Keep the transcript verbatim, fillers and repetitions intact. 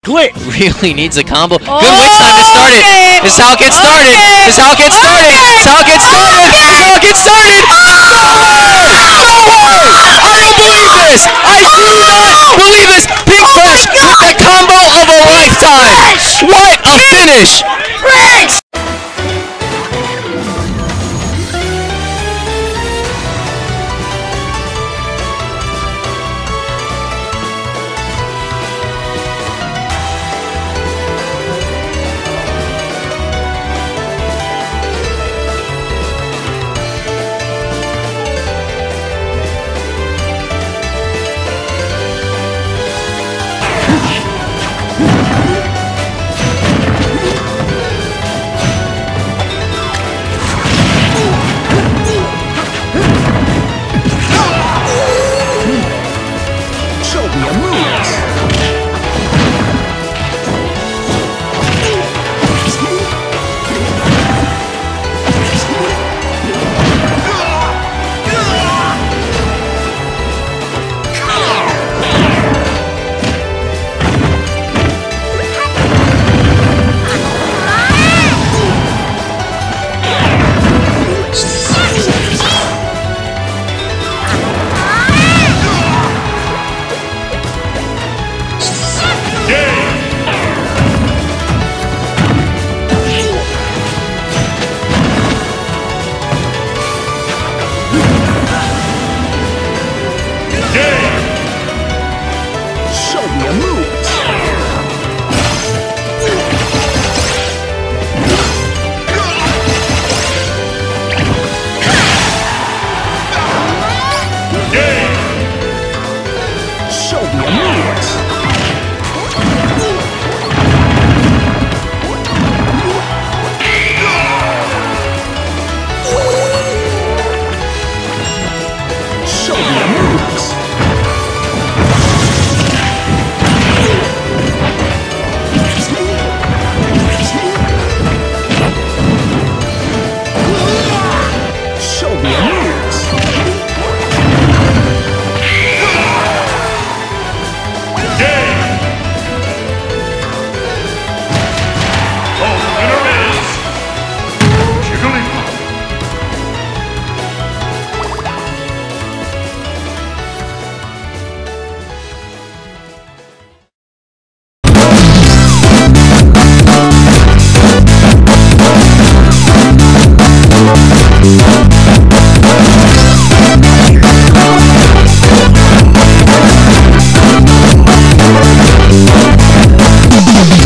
Click. Really needs a combo. Oh, Good witch time to start it. okay. This is how it gets started. Okay. This is how it gets started. Okay. This is how it gets started. This is how it gets started. No way! I don't believe this! I do not believe this! Pink Fresh with the combo of a lifetime! What a finish! Fresh! We'll be right back.